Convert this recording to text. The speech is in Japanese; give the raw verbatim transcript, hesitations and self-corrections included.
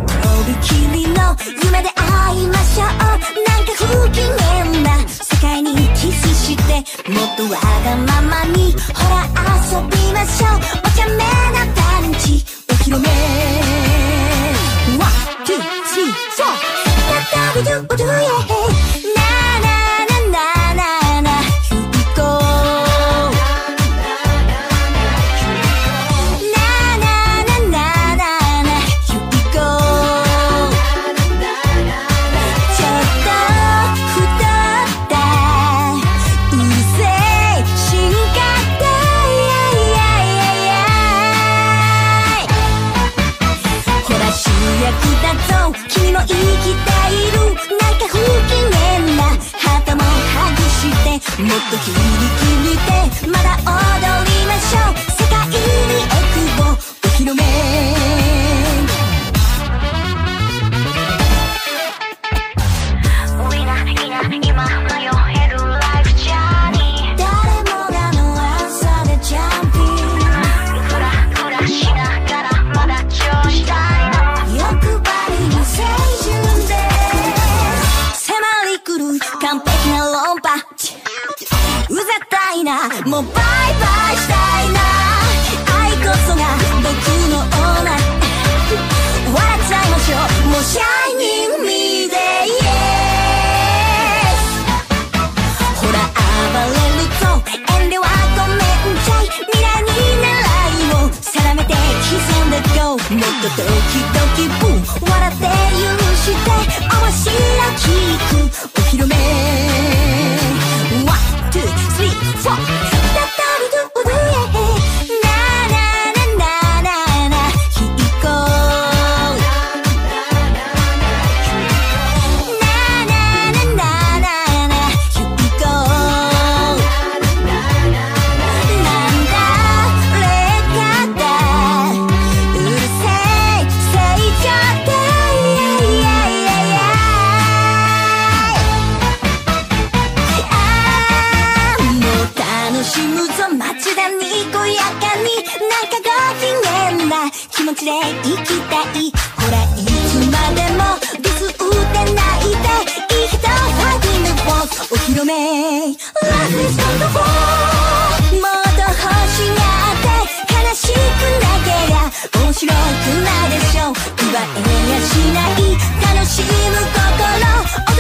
びきりの夢で会いましょう。なんか不機嫌な世界にキスしてもっとわがままにほら遊びましょう。お茶目なパンチお披露目。ワン、ツー、スリー、フォー。ダダビドゥドゥイェイ。君も生きている。なんか不機嫌な旗も外してもっとキリキリでまだ踊りましょう。世界にエクボお披露目。ウィナーいな今迷えるライフジャーニー。誰もがの朝でジャンピングフラフラしながらまだ調子だいな。欲張りの青春で迫り来る完璧な論破。うざったいなもうバイバイしたいな。愛こそが僕のオーナー。笑っちゃいましょうもうシャイニングミーでイエス。ほら暴れると遠慮はごめんちゃい。未来に狙いを定めて刻んで GO。 もっとドキドキブー笑って許して面白きくお披露目。ワン、ツー、スリー、フォー。ダダビドゥドゥイェイ。ななななななヒーコー。ななななななヒーコー。なんだれかだうるせえ成長だいやいやいやいや。あーもう楽しむぞ街だにこやかに。なんかご機嫌な気持ちで生きたい。ほらいつまでもディスってないでいい人ハギングボスお披露目。 Life is wonderful。 もっと欲しがって悲しくなけりゃ面白くないでしょ。奪えやしない楽しむ心